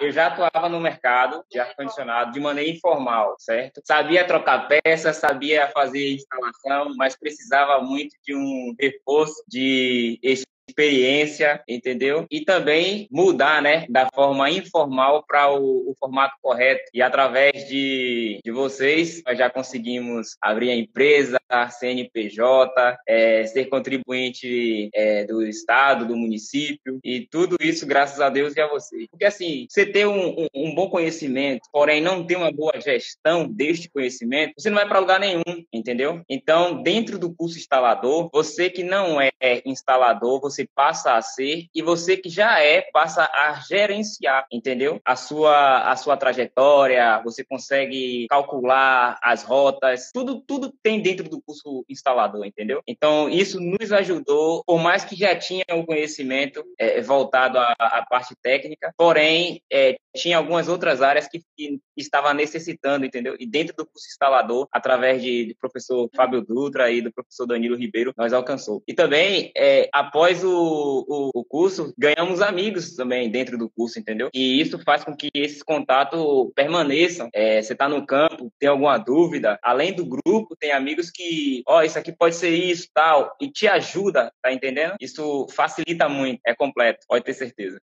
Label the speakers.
Speaker 1: eu já atuava no mercado de ar-condicionado de maneira informal, certo? Sabia trocar peças, sabia fazer instalação, mas precisava muito de um reforço de experiência, entendeu? E também mudar, né, da forma informal para o formato correto. E através de vocês, nós já conseguimos abrir a empresa, a CNPJ, ser contribuinte do Estado, do município, e tudo isso graças a Deus e a vocês. Porque, assim, você ter um bom conhecimento, porém não ter uma boa gestão deste conhecimento, você não vai para lugar nenhum, entendeu? Então, dentro do curso instalador, você que não é instalador, você passa a ser, e você que já passa a gerenciar, entendeu? A sua trajetória, você consegue calcular as rotas, tudo tem dentro do curso instalador, entendeu? Então, isso nos ajudou, por mais que já tinha o conhecimento voltado à parte técnica, porém, tinha algumas outras áreas que estava necessitando, entendeu? E dentro do curso instalador, através do professor Fábio Dutra e do professor Danilo Ribeiro, nós alcançou. E também, após o curso, ganhamos amigos também dentro do curso, entendeu? E isso faz com que esses contatos permaneçam. Você está no campo, tem alguma dúvida, além do grupo, tem amigos que, isso aqui pode ser isso, tal, e te ajuda, tá entendendo? Isso facilita muito, é completo, pode ter certeza.